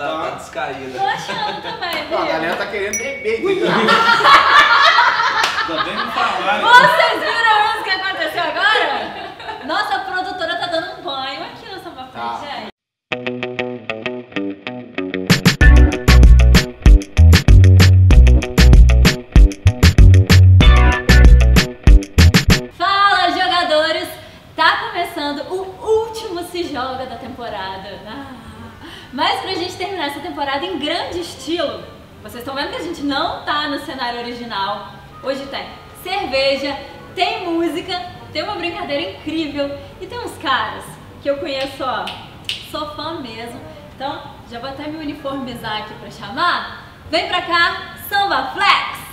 tá descaída. Tô achando também, viu? A galera tá querendo beber, entendeu? Ainda bem que falaram. Vocês viram isso que aconteceu agora? Nossa produtora tá dando um banho aqui no Samba Flex, gente. Fala, jogadores! Tá começando o último Se Joga da temporada. Mas pra gente terminar essa temporada em grande estilo, vocês estão vendo que a gente não tá no cenário original. Hoje tem cerveja, tem música, tem uma brincadeira incrível e tem uns caras que eu conheço, ó, sou fã mesmo. Então já vou até me uniformizar aqui pra chamar. Vem pra cá, Samba Flex!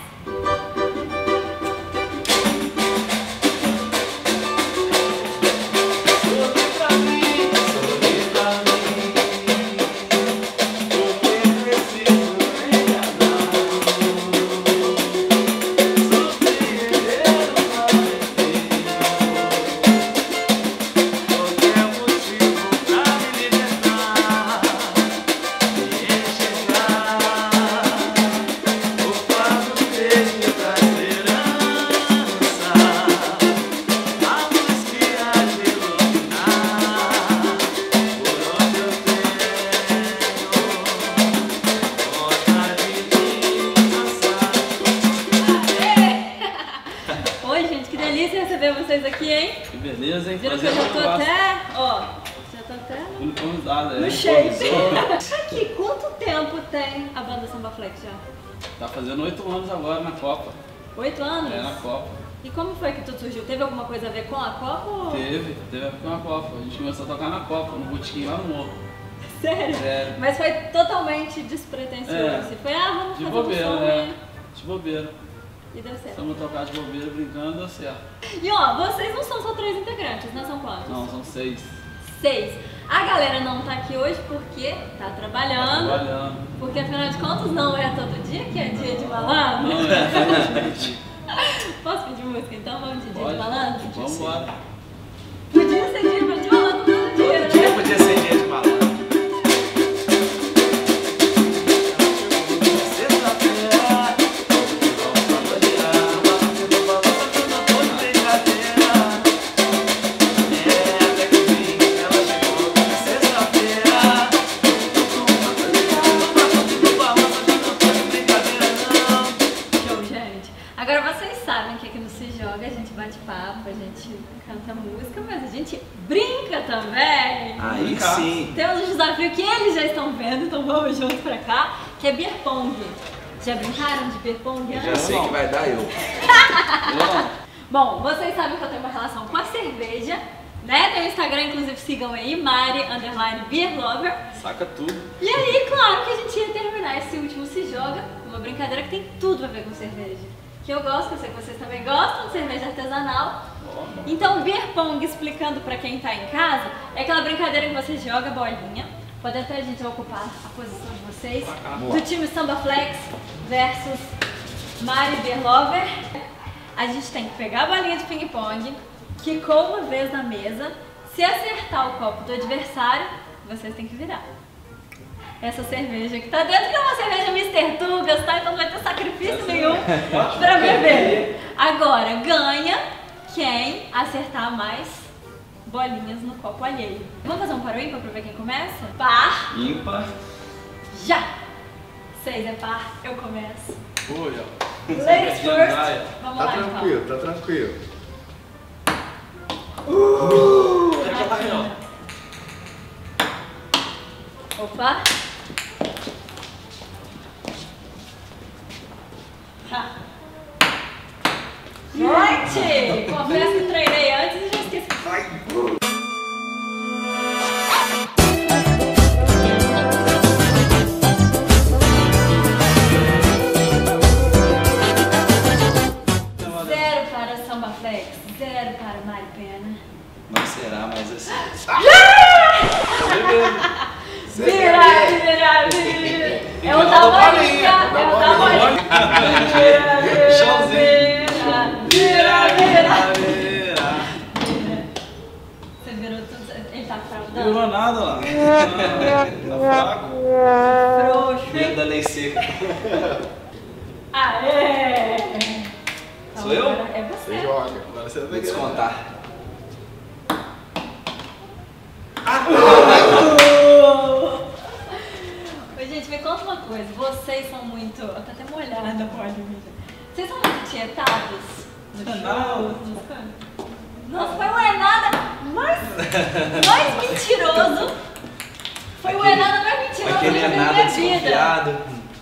Vocês aqui, hein? Que beleza, hein? Viram que eu já tô até, ó, já tô até uniformizada, no shape. Aqui, quanto tempo tem a banda Samba Flex já? Tá fazendo 8 anos agora na Copa. 8 anos? É, na Copa. E como foi que tudo surgiu? Teve alguma coisa a ver com a Copa? Ou... Teve a ver com a Copa. A gente começou a tocar na Copa, no botequim lá no morro. Sério? Sério. Mas foi totalmente despretensioso. É. Foi, vamos De fazer bobeira, um som, né? De bobeira. E deu certo. Estamos tocar de bobeira, brincando, deu certo. E ó, vocês não são só 3 integrantes, né? São quantos? Não, são 6. 6. A galera não tá aqui hoje porque tá trabalhando. Tá trabalhando. Porque afinal de contas não é todo dia que é dia de malandro. Não é. Posso pedir música então? Vamos de dia Pode. de malandro? Vamos embora. Podia ser dia de malandro todo dia, Todo dia né? podia ser dia de malandro. A gente bate papo, a gente canta música, mas a gente brinca também. Aí sim. Temos um desafio que eles já estão vendo, então vamos junto pra cá, que é beer pong. Já brincaram de beer pong? Eu já sei que vai dar eu. Bom, vocês sabem que eu tenho uma relação com a cerveja, né? Tem o Instagram, inclusive sigam aí, Mari_BeerLover. Saca tudo. E aí, claro que a gente ia terminar esse último Se Joga, uma brincadeira que tem tudo a ver com cerveja. Que eu gosto, que eu sei que vocês também gostam de cerveja artesanal. Então, beer pong, explicando pra quem tá em casa, é aquela brincadeira que você joga bolinha. Pode até a gente ocupar a posição de vocês. Do time Samba Flex versus Mari BeerLover. A gente tem que pegar a bolinha de ping-pong, quicou uma vez na mesa. Se acertar o copo do adversário, vocês têm que virar. Essa cerveja que tá dentro, que é uma cerveja Mr. Tugas, tá? Então não vai ter sacrifício nenhum pra beber. Agora, ganha quem acertar mais bolinhas no copo alheio. Vamos fazer um par ou ímpar pra ver quem começa? Par. Ímpar. Já. 6 é par, eu começo. Olha. Ladies first. Vamos Tá lá, tranquilo, tá tranquilo. Opa. Gente, confesso que treinei antes e já esqueci. Zero para Samba Flex, 0 para Mari Pena. Não será mais assim. Vira. É o da bolinha, é o da bolinha. Vira. Você virou tudo, ele tá fraudando? Não virou nada lá. Tá fraco. Frouxo. Medo da lei seca. Aê! Sou eu? Agora é você. Você joga. Agora você vai descontar. Ô, gente, me conta uma coisa. Vocês são muito... Eu tô até molhada, pode, amiga. Vocês são muito tietados? Nossa, foi o Enada mais mentiroso. Foi o Enada mais mentiroso Aquele da é nada minha vida. desconfiado.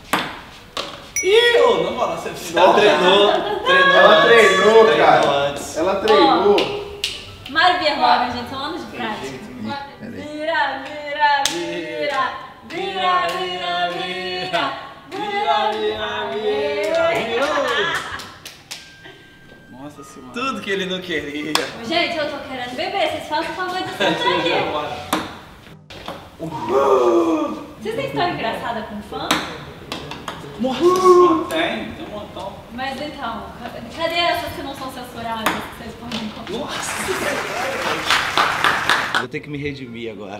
Ih, ô, na moral, você Ela treinou Ela antes. treinou, cara. Antes. Ela treinou. Mário Verloga, gente, são anos de prática. Vira, vira, vira. Vira, vira, vira. Vira, vira, vira. Nossa senhora. Tudo que ele não queria. Gente, eu tô querendo beber. Vocês façam o favor de sentar aqui. Vocês têm história engraçada com fã? Nossa senhora, tem um montão. Mas então, cadê essas que não são censuradas que vocês podem contar? Nossa! Vou ter que me redimir agora.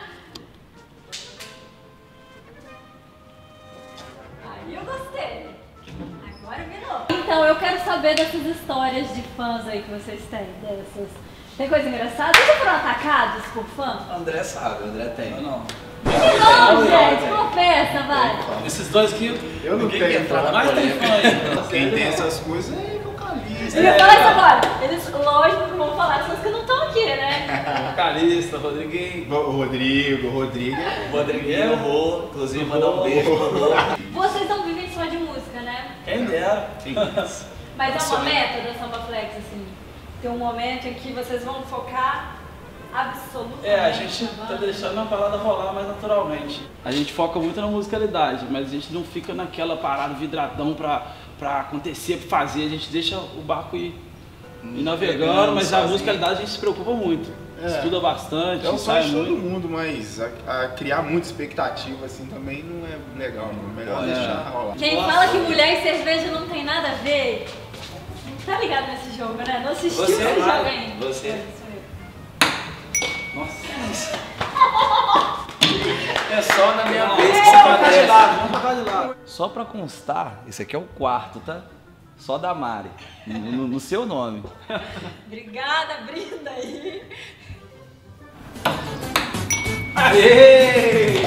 Aí eu gostei. Agora virou. Então, eu quero saber dessas histórias de fãs aí que vocês têm. Tem coisa engraçada? Vocês já foram atacados por fã? O André sabe, o André tem. Eu não. Não, gente, confessa, vai. Esses dois aqui, Eu não Ninguém quer tenho. entrar na mais tem polêmica. fã aí. Quem tem essas coisas é vocalista. Eu ia falar isso agora. Eles, lógico, que vão falar essas que não estão aqui, né? Calista, Rodriguinho. O Rodrigo. O Rodriguinho, o Rô, inclusive mandar um beijo pro Rô. Vocês não vivem só de música, né? Quem dera. Mas é uma meta da Samba Flex, assim. Tem um momento em que vocês vão focar absolutamente. É, a gente na tá banda. deixando a parada rolar mais naturalmente. A gente foca muito na musicalidade, mas a gente não fica naquela parada vidradão pra acontecer, pra fazer. A gente deixa o barco ir navegando, mas a sozinho. musicalidade a gente se preocupa muito. Estuda bastante, É um sonho ensaia de todo muito. mundo, mas a criar muita expectativa assim também não é legal, não. Melhor É. deixar rolar. Quem fala que mulher e cerveja não tem nada a ver, tá ligado nesse jogo, né? Não assistiu Você esse vai, jogo ainda. você. Sou eu. Nossa. É só na minha vez que Vamos você tocar de aparece. lado, vamos tocar de lado. Só pra constar, esse aqui é o quarto, tá? Só da Mari, no seu nome. Obrigada, brinda aí. Aê!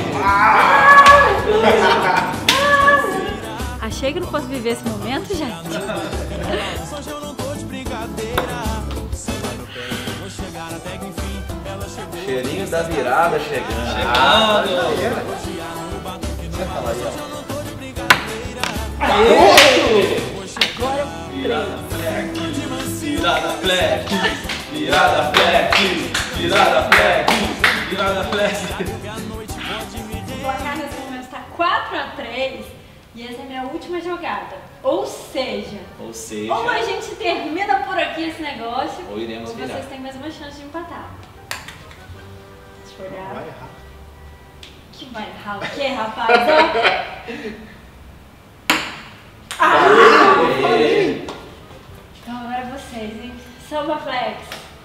Achei que não fosse viver esse momento, gente. Hoje eu não tô de brincadeira. Vou chegar até que enfim. Ela chegou. Cheirinho da virada chegando. Você fala aí, ó. Virada flex, virada flex, virada flex, virada flex. O placar nesse momento está 4-3 e essa é a minha última jogada. Ou seja, ou a gente termina por aqui esse negócio, Ou iremos vocês virar. têm mais uma chance de empatar. Deixa eu olhar. Vai errar. Que vai errar o quê, rapaz? Então agora é vocês, hein? Samba Flex.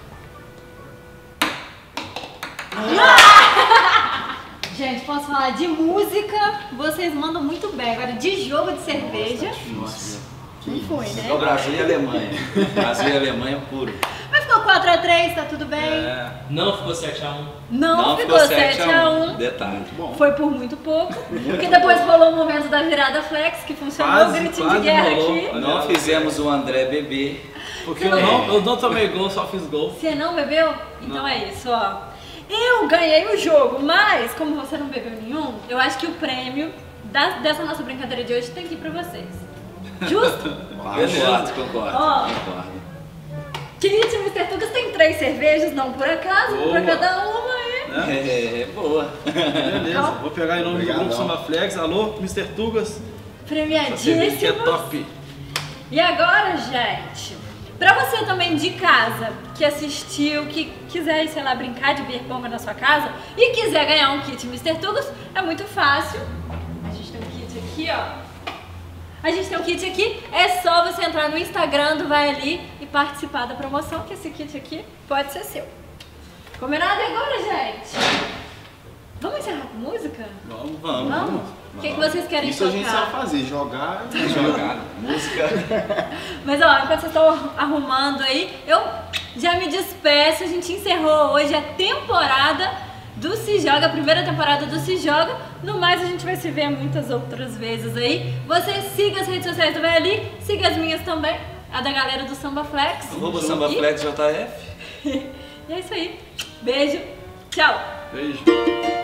Gente, posso falar de música? Vocês mandam muito bem. Agora, de jogo de cerveja. Nossa. Não foi, É o né? Brasil e Alemanha. Brasil e Alemanha puro. Mas ficou 4-3, tá tudo bem? É. Não ficou 7-1. Não ficou 7-1. Detalhe. Foi por muito pouco. Porque depois rolou o momento da virada flex, que funcionou o Quase, gritinho de quase guerra rolou. aqui. Não fizemos o André beber. Porque eu não tomei gol, só fiz gol. Você não bebeu? Então Não. é isso, ó. Eu ganhei o jogo, mas como você não bebeu nenhum, eu acho que o prêmio dessa nossa brincadeira de hoje tem que ir pra vocês. Justo? Concordo. Ó. Concordo. Kit Mr. Tugas tem 3 cervejas, não por acaso, uma pra Boa. cada uma aí. É, boa. Beleza, vou pegar em nome do Obrigadão. grupo Samba Flex. Alô, Mr. Tugas. Essa cerveja que é Premiadíssimo. top. E agora, gente, pra você também de casa, que assistiu, que quiser, sei lá, brincar de beer pong na sua casa e quiser ganhar um kit Mr. Tugas, é muito fácil. A gente tem um kit aqui, ó. A gente tem um kit aqui, é só você entrar no Instagram do Vai Ali e participar da promoção, que esse kit aqui pode ser seu. Combinado? E agora, gente? Vamos encerrar com Música? Vamos. Vamos? O que vocês querem Isso tocar? a gente sabe fazer, jogar. Jogar música. Mas ó, enquanto vocês estão arrumando aí, eu já me despeço. A gente encerrou hoje a temporada do Se Joga, a primeira temporada do Se Joga. No mais, a gente vai se ver muitas outras vezes aí. Você siga as redes sociais do Veli, siga as minhas também, a da galera do Samba Flex. @SambaFlexJF. E é isso aí. Beijo, tchau! Beijo.